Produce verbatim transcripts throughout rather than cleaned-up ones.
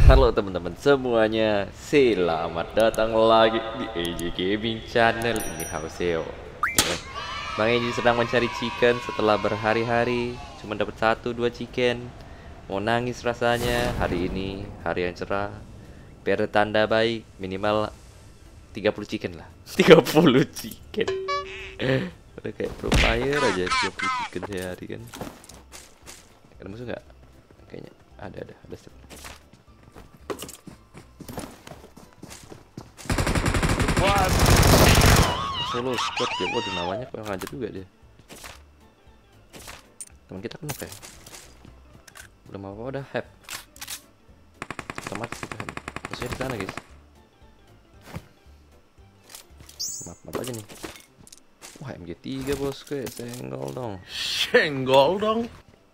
Halo teman-teman semuanya, selamat datang lagi di A J Gaming Channel. Ini Hauseo. Bang Eji sedang mencari chicken setelah berhari-hari cuma dapat satu dua chicken. Mau nangis rasanya. Hari ini hari yang cerah, biar tanda baik, minimal tiga puluh chicken lah. tiga puluh chicken. Udah kayak pro player aja tiga puluh chicken sehari kan. Ada musuh nggak? Kayaknya ada ada ada step. Solo squad dia, waduh namanya kok ngajar juga dia. Teman kita kena kayak belum apa udah hack otomatis kita hack. Maksudnya di sana guys. Map map aja nih. Wah M G tiga bosku, senggol dong. Senggol dong.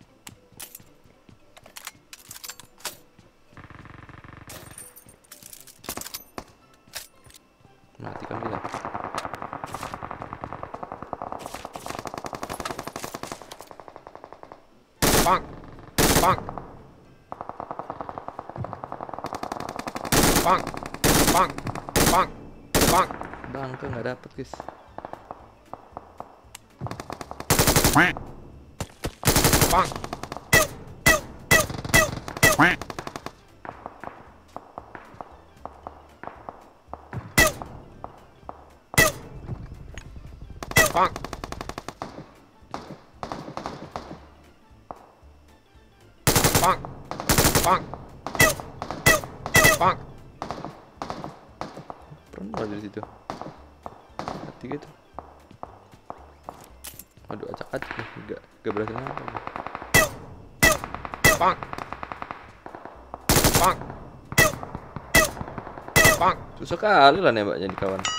Matikan dia. Bang, bang, bang, bang, bang, bang. Bang kan nggak dapet guys. Bang. Bang. Bang. Bang. Bang. Pernah dari situ. Hati gitu. Aduh acak-acak nih, enggak enggak berhasil apa. Bang. Bang. Bang. Susah kali lah nembaknya di kawan.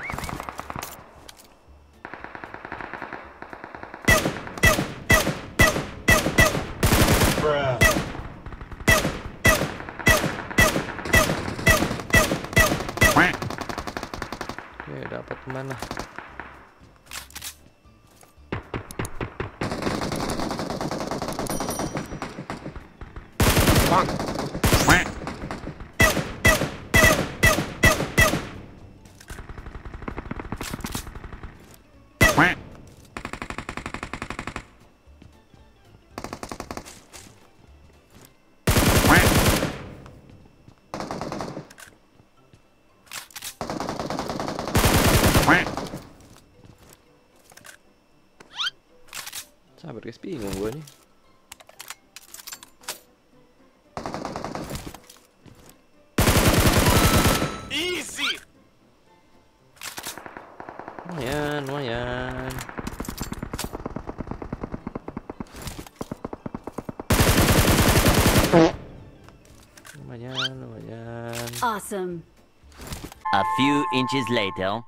Oke, dapat kemana? Bang. Sabar guys, bingung gua nih. Easy. Lumayan, lumayan. Lumayan, lumayan. Awesome. A few inches later.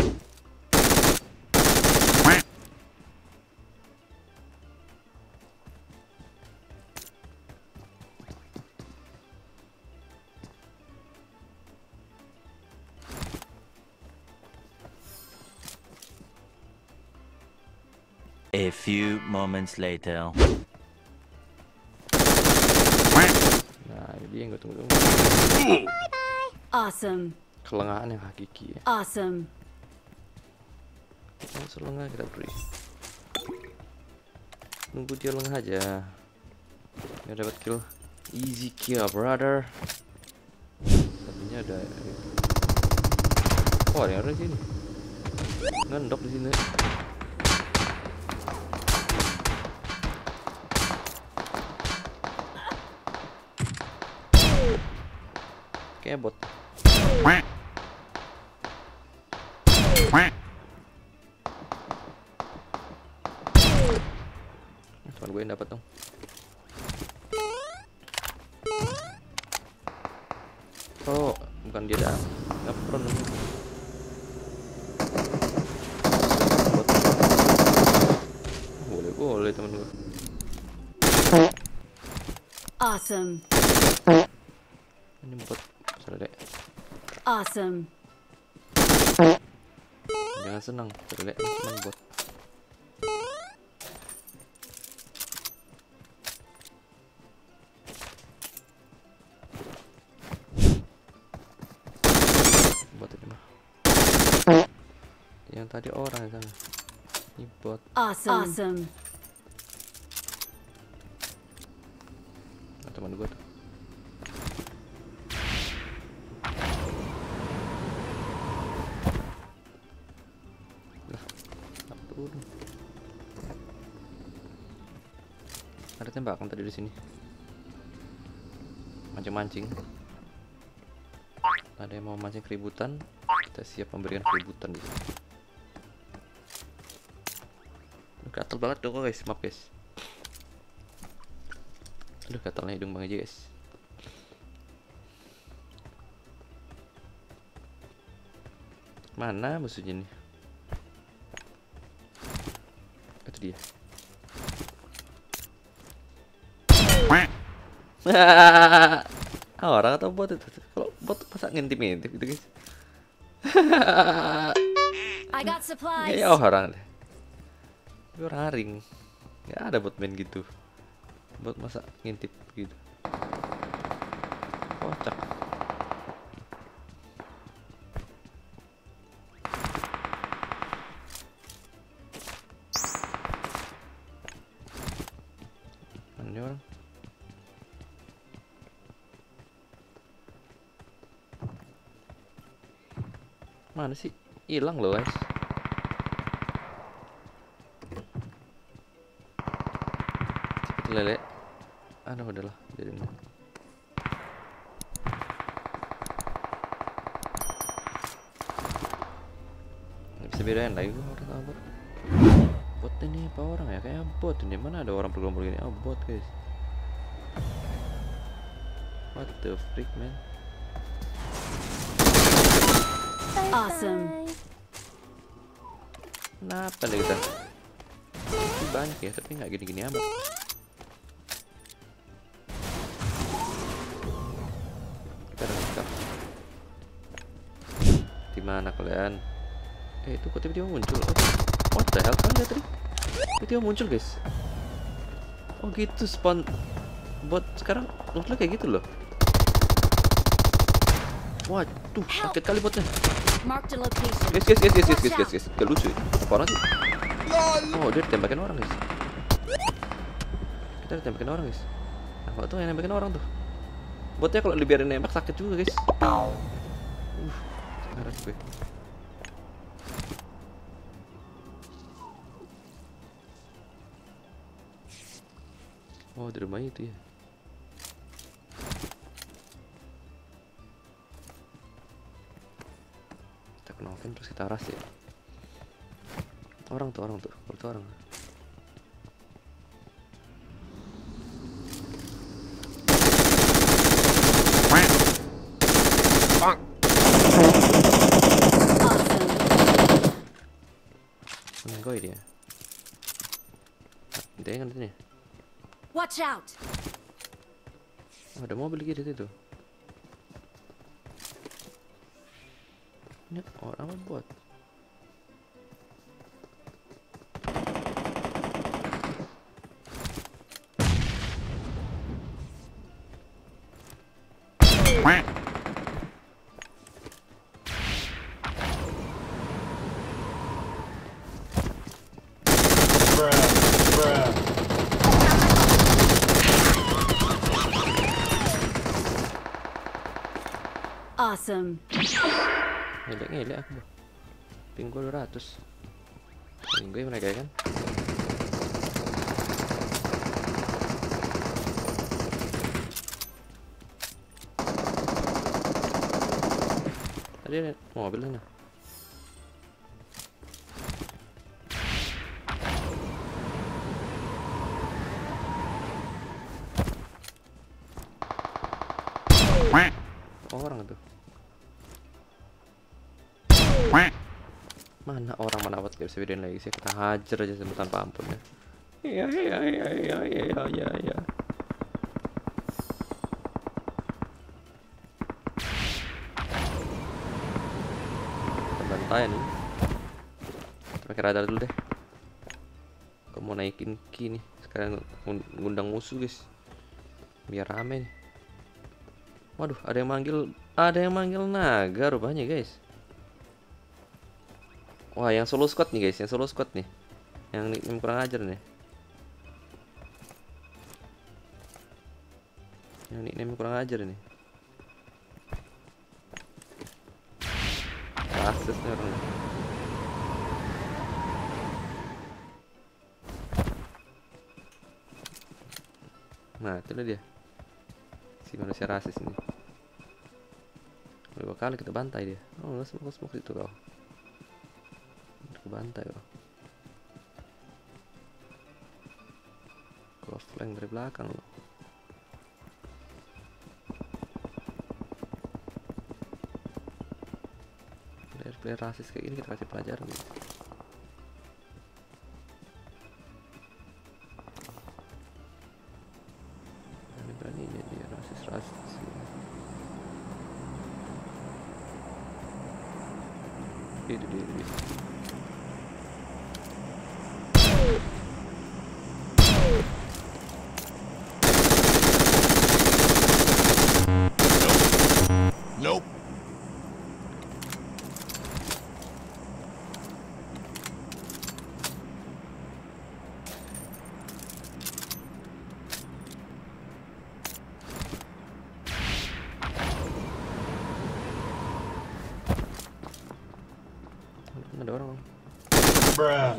A few moments later. Nah, ini dia yang gue tunggu-tunggu. Awesome. Kelengahan yang hakiki ya. Awesome. Kita langsung lengah, kita beri. Nunggu dia lengah aja. Biar dapat kill. Easy kill, brother. Satunya ada. Oh, ada yang ada di sini. Ngendok di sini. Kayak bot. Teman gue yang dapat dong. Oh, bukan dia dah. Ngepron dong. Boleh boleh teman gue. Awesome. Ini bot. Dek. Awesome. Jangan senang, Dek. Ini cuma bot. tadi orang di sana. Ini bot. Awesome. Awesome. Nah, teman gua tuh. Lah, ampun. Ada tembakan tadi di sini. Mancing-mancing. Ada yang mau mancing keributan, kita siap memberikan keributan di sini. Gatel banget dong guys, maaf guys. Aduh, gatalnya hidung bang aja guys. Mana musuhnya nih? Itu dia. Ah, orang atau bot itu? Kalau bot masa ngintip-ngintip gitu guys. I got supplies. Kayaknya orang deh. Tapi orang haring. Nggak ada bot main gitu. Bot masa ngintip gitu. Kocak. Mana nih orang? Mana sih? Hilang loh guys. Cepet lele. Aduh udahlah, biarin. Nggak bisa bedain lagi gua orang sama bot. Bot ini apa orang ya? Kayaknya bot ini. Mana ada orang bergelombol gini? Oh bot guys. What the freak man? Awesome. Kenapa deh kita? Ini banyak ya, tapi nggak gini-gini amat. Kita udah lengkap. Di mana kalian? Eh itu kok tiba-tiba muncul? Oh, what the hell? Kalian lihat tadi? Tiba-tiba muncul guys. Oh gitu spawn bot sekarang muncul kayak gitu loh. Waduh, sakit kali botnya. Mark the location. Guys, guys, guys, guys, guys, guys, guys, guys, gak lucu ya? Apa orang sih? Oh, dia ditembakin orang guys. Kita ditembakin orang guys. Apa tuh yang nembakin orang tuh? Botnya kalau dibiarin nembak sakit juga guys. Uh, sekarang gue. Oh, di rumah itu ya. Noken terus kita ras ya. Orang tuh, orang tuh, itu orang. Bang. Menggoi dia. Dia kan ini. Watch out. Oh, ada mobil gitu itu. Ini orang apa bot? Awesome. Ngelek-ngelek aku bang. Ping gue dua ratus. Ping gue mereka kan. Tadi ada mobil sana. Orang tuh. Mana orang mana buat gak bisa bedain lagi sih, kita hajar aja sama tanpa ampun ya. Iya iya iya iya iya iya iya iya. Bantai nih. Pakai radar dulu deh. Aku mau naikin ki nih. Sekarang ngundang musuh guys. Biar rame nih. Waduh, ada yang manggil, ada yang manggil naga rupanya guys. Wah, yang solo squad nih guys, yang solo squad nih. Yang nickname kurang ajar nih. Yang nickname kurang ajar nih. Rasis nih orang. Nah, itu dia. Si manusia rasis ini. Berapa kali kita bantai dia. Oh, nggak smoke smoke itu kau. Kita bantai kau. Kau flank dari belakang loh. Player rasis kayak gini kita kasih pelajaran. Berani-beraninya dia rasis-rasis. Itu dia, itu dia. Nope. Ada orang. Bruh.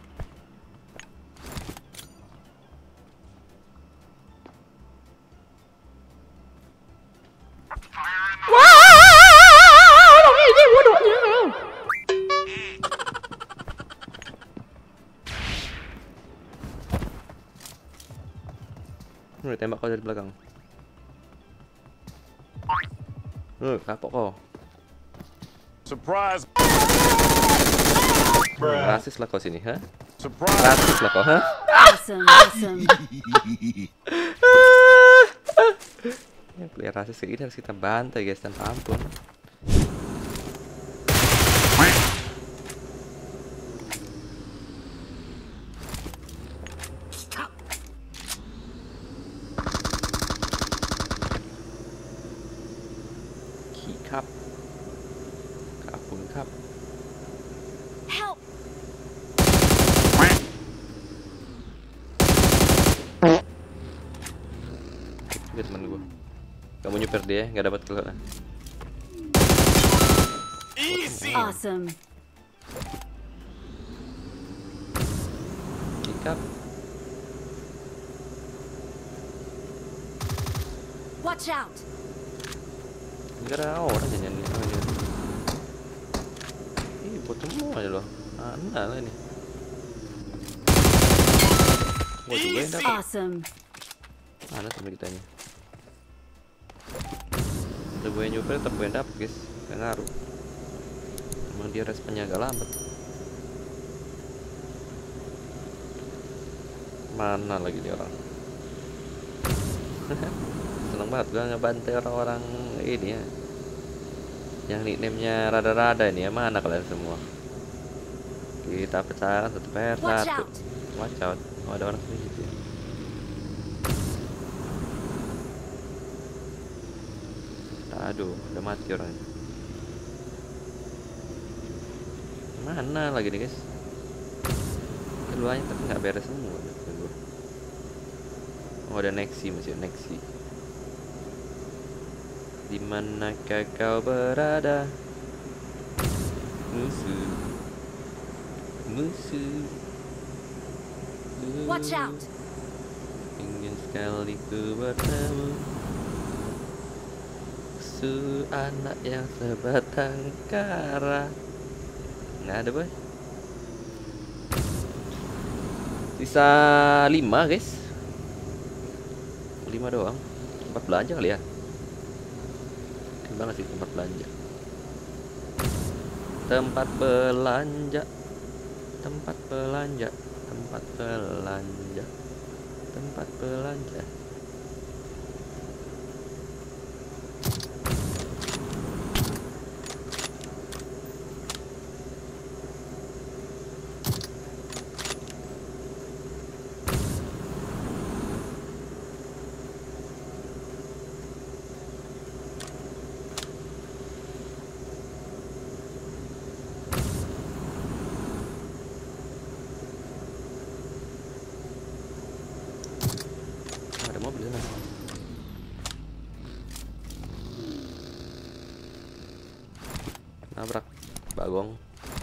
Nih, tembak kau dari belakang. Nih, kapok kau. Surprise. Rasis lah kau sini, ha? Surprise. Rasis lah kau, ha? Awesome, awesome. Ya, player rasis kayak gini harus kita bantai guys, tanpa ampun. Kikap. Kapun kap. Help! Juga teman gua. Kamu nyuper dia, nggak dapat kill. Easy. Awesome. Kikap. Watch out! Gara orang nyanyi. Ih, buat semua aja loh. Mana lah ini. Wah, juga yang dapat. Awesome. Mana teman kita ini? Ada gue yang nyuper tetap gue yang dapet guys. Gak ngaruh. Emang dia responnya agak lambat. Mana lagi nih orang? Seneng banget gue ngebantai orang-orang ini ya. Yang nickname-nya rada-rada ini ya. Mana kalian semua? Kita pecahkan satu per Watch satu. out! Watch out. Oh, ada orang sini gitu ya. Aduh, udah mati orangnya. Mana lagi nih guys? Keduanya tapi nggak beres semua. Oh, ada Nexi, masih ada Nexi. Dimanakah kau berada? Musuh, musuh. Watch out! Ingin sekali ku bertemu. Su anak yang sebatang kara. Nggak ada boy. Sisa lima guys. Lima doang. Tempat belanja kali ya. Keren banget sih tempat belanja. Tempat belanja. Tempat belanja. Tempat belanja. Tempat belanja. mobil sana. Nabrak bagong.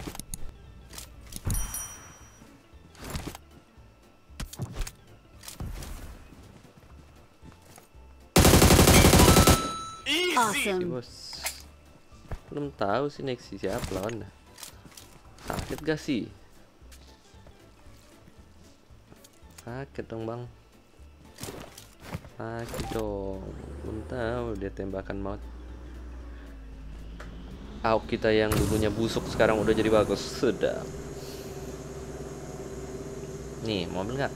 Easy. Awesome. Bos, belum tahu sih Nexi siapa lawan. Sakit gak sih? Sakit dong bang. Sakit dong. Belum tahu dia tembakan maut. Auk kita yang dulunya busuk sekarang udah jadi bagus. Sudah. Nih mobil nggak?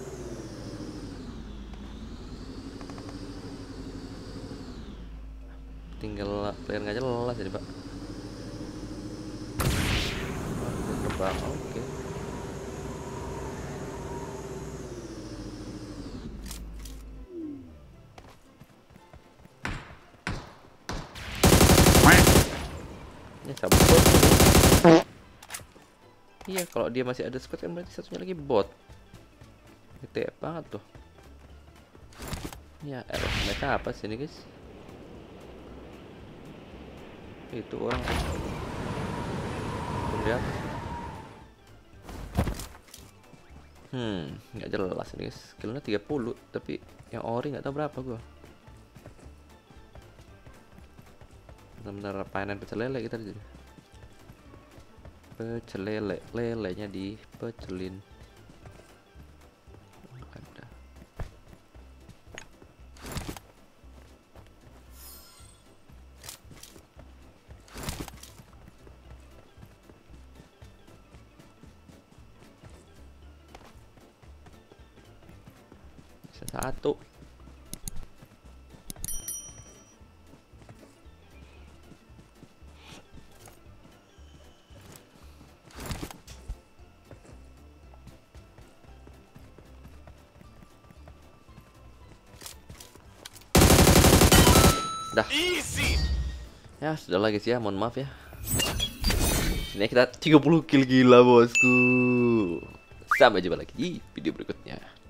Tinggal player nggak jelas jadi pak. Oh, terbang, oke. Ya sabot. Iya kalau dia masih ada squad kan berarti satunya lagi bot. Gede banget tuh. Ya, error mereka apa sih ini guys? Itu orang lihat. Hmm, nggak jelas ini guys. Skillnya tiga puluh, tapi yang ori nggak tahu berapa gua. Benar-benar panen pecel lele kita jadi. Pecel lele, lelenya dipecelin. Ada. Bisa satu. Dah. Easy. Ya sudah lah guys ya, mohon maaf ya. Ini kita tiga puluh kill gila bosku. Sampai jumpa lagi di video berikutnya.